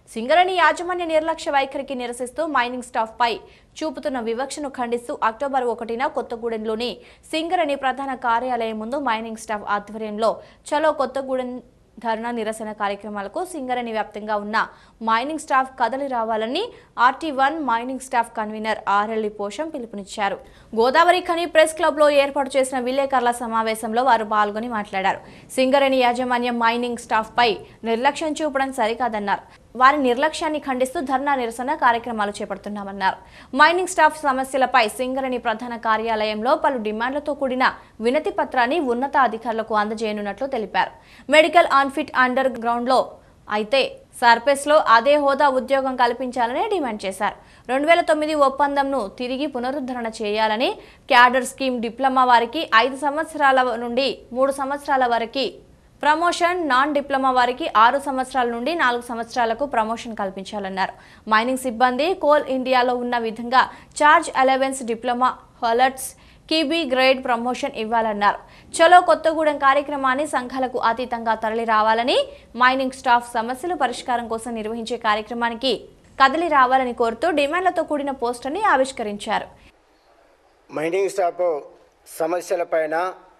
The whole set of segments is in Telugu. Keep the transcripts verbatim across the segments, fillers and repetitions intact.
సింగరేణి యాజమాన్య నిర్లక్ష్య వైఖరికి నిరసిస్తూ మైనింగ్ స్టాఫ్ పై చూపుతున్న వివక్షను ఖండిస్తూ అక్టోబర్ ఒకటిన కొత్తగూడెంలోని సింగరేణి ప్రధాన కార్యాలయం ముందు మైనింగ్ స్టాఫ్ ఆధ్వర్యంలో చలో కొత్తగూడెం ధర్నా నిరసన కార్యక్రమాలకు సింగరేణి వ్యాప్తంగా ఉన్న మైనింగ్ స్టాఫ్ కదలి రావాలని RT one mining staff convener ఆర్ఎల్ఈ పోషం పిలుపునిచ్చారు. గోదావరి ఖని ప్రెస్ క్లబ్ లో ఏర్పాటు చేసిన విలేకరుల సమావేశంలో వారు పాల్గొని మాట్లాడారు. సింగరేణి యాజమాన్యం మైనింగ్ స్టాఫ్ పై నిర్లక్ష్యం చూపడం సరికాదన్నారు. వారి నిర్లక్ష్యాన్ని ఖండిస్తూ ధర్నా నిరసన కార్యక్రమాలు చేపడుతున్నామన్నారు. మైనింగ్ స్టాఫ్ సమస్యలపై సింగరేణి ప్రధాన కార్యాలయంలో పలు డిమాండ్లతో కూడిన వినతి పత్రాన్ని ఉన్నతాధికారులకు అందజేయనున్నట్లు తెలిపారు. మెడికల్ అన్ఫిట్ అండర్ గ్రౌండ్ లో అయితే సర్ఫేస్ లో అదే హోదా ఉద్యోగం కల్పించాలని డిమాండ్ చేశారు. రెండు వేల తొమ్మిది ఒప్పందంను తిరిగి పునరుద్ధరణ చేయాలని, క్యాడర్ స్కీమ్ డిప్లొమా వారికి ఐదు సంవత్సరాల నుండి మూడు సంవత్సరాల వరకు ప్రమోషన్, నాన్ డిప్లొమా వారికి ఆరు సంవత్సరాల నుండి నాలుగు సంవత్సరాలకు ప్రమోషన్ కల్పించాలన్నారు. మైనింగ్ సిబ్బంది కోల్ ఇండియాలో ఉన్న విధంగా చార్జ్ అలవెన్స్ డిప్లొమా హాలర్స్ కీబీ గ్రేడ్ ప్రమోషన్ ఇవ్వాలన్నారు. చలో కొత్తగూడెం కార్యక్రమాన్ని సంఘాలకు అతీతంగా తరలి రావాలని, మైనింగ్ స్టాఫ్ సమస్యల పరిష్కారం కోసం నిర్వహించే కార్యక్రమానికి కదలి రావాలని కోరుతూ డిమాండ్లతో కూడిన పోస్టర్ని ఆవిష్కరించారు. మైనింగ్ స్టాఫ్ సమస్యలపైన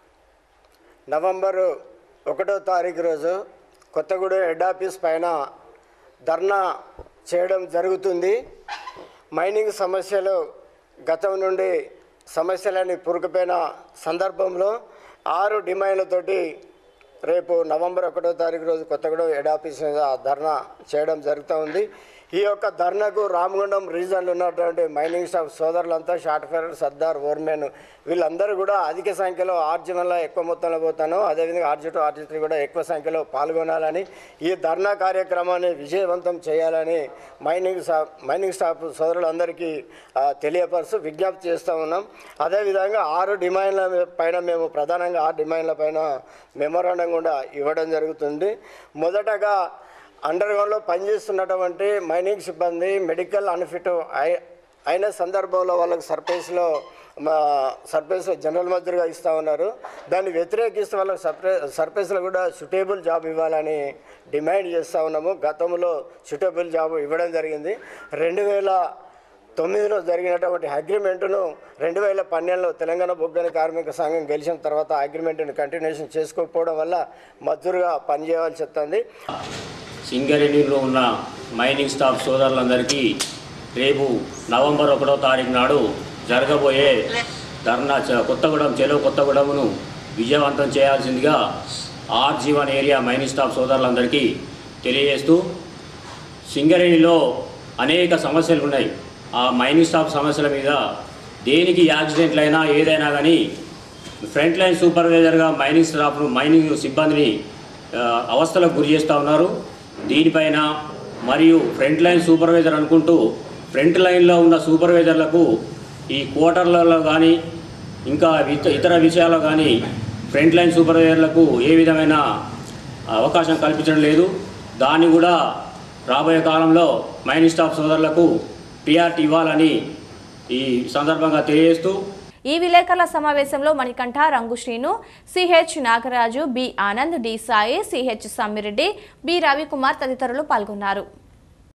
నవంబరు ఒకటో తారీఖు రోజు కొత్తగూడెం హెడ్ ఆఫీస్ పైన ధర్నా చేయడం జరుగుతుంది. మైనింగ్ సమస్యలు గతం నుండి సమస్యలని పురుకుపోయిన సందర్భంలో ఆరు డిమాండ్లతోటి రేపు నవంబర్ ఒకటో తారీఖు రోజు కొత్తగూడెం హెడ్ ఆఫీస్ మీద ధర్నా చేయడం జరుగుతూ ఉంది. ఈ యొక్క ధర్నాకు రామగుండం రీజన్లో ఉన్నటువంటి మైనింగ్ స్టాఫ్ సోదరులంతా షార్ట్ ఫైర్, సర్దార్, ఓర్మెన్ వీళ్ళందరూ కూడా అధిక సంఖ్యలో ఆర్జినల్లో ఎక్కువ మొత్తంలో పోతాను, అదేవిధంగా ఆర్జీ టూ ఆర్జీ త్రీ కూడా ఎక్కువ సంఖ్యలో పాల్గొనాలని, ఈ ధర్నా కార్యక్రమాన్ని విజయవంతం చేయాలని మైనింగ్ స్టాఫ్ మైనింగ్ స్టాఫ్ సోదరులందరికీ తెలియపరుస్తూ విజ్ఞప్తి చేస్తూ ఉన్నాం. అదేవిధంగా ఆరు డిమాండ్ల పైన మేము ప్రధానంగా ఆరు డిమాండ్ల పైన మెమోరాండం కూడా ఇవ్వడం జరుగుతుంది. మొదటగా అండర్ గ్రౌండ్లో పనిచేస్తున్నటువంటి మైనింగ్ సిబ్బంది మెడికల్ అన్ఫిట్ అయిన సందర్భంలో వాళ్ళకి సర్ఫేస్లో సర్ఫేస్ జనరల్ మజ్దూరుగా ఇస్తూ ఉన్నారు. దాన్ని వ్యతిరేకిస్తూ వాళ్ళకి సర్ఫే సర్ఫేస్లో కూడా సూటేబుల్ జాబ్ ఇవ్వాలని డిమాండ్ చేస్తూ ఉన్నాము. గతంలో సూటేబుల్ జాబ్ ఇవ్వడం జరిగింది. రెండు వేల తొమ్మిదిలో జరిగినటువంటి అగ్రిమెంటును రెండు వేల పన్నెండులో తెలంగాణ బొగ్గని కార్మిక సంఘం గెలిచిన తర్వాత అగ్రిమెంట్ని కంటిన్యూషన్ చేసుకోకపోవడం వల్ల మజ్దూరుగా పనిచేయాల్సి వస్తుంది. సింగరేణిలో ఉన్న మైనింగ్ స్టాఫ్ సోదరులందరికీ రేపు నవంబర్ ఒకటో తారీఖు నాడు జరగబోయే ధర్నా కొత్తగూడెం చెలో కొత్తగూడెంను విజయవంతం చేయాల్సిందిగా RG one area mining staff సోదరులందరికీ తెలియజేస్తూ, సింగరేణిలో అనేక సమస్యలు ఉన్నాయి. ఆ మైనింగ్ స్టాఫ్ సమస్యల మీద దేనికి యాక్సిడెంట్లు అయినా ఏదైనా కానీ ఫ్రంట్ లైన్ సూపర్వైజర్గా మైనింగ్ స్టాఫ్ను మైనింగ్ సిబ్బందిని అవస్థలకు గురి చేస్తూ ఉన్నారు. దీనిపైన మరియు ఫ్రంట్ లైన్ సూపర్వైజర్ అనుకుంటూ ఫ్రంట్ లైన్లో ఉన్న సూపర్వైజర్లకు ఈ క్వార్టర్లలో కానీ ఇంకా ఇతర విషయాల్లో కానీ ఫ్రంట్ లైన్ సూపర్వైజర్లకు ఏ విధమైన అవకాశం కల్పించడం లేదు. దాన్ని కూడా రాబోయే కాలంలో మైనింగ్ స్టాఫ్ సోదరులకు ప్రియారిటీ ఇవ్వాలని ఈ సందర్భంగా తెలియజేస్తూ, ఈ విలేకరుల సమావేశంలో Manikanta, Rangu Srinu, CH Nagaraju, B Anand, D Sai, CH Sammireddy, B Ravikumar తదితరులు పాల్గొన్నారు.